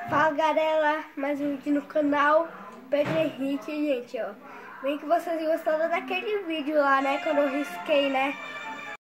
Fala galera, mais um vídeo no canal Pedro Henrique, gente, ó. Bem que vocês gostaram daquele vídeo lá, né, quando eu risquei, né,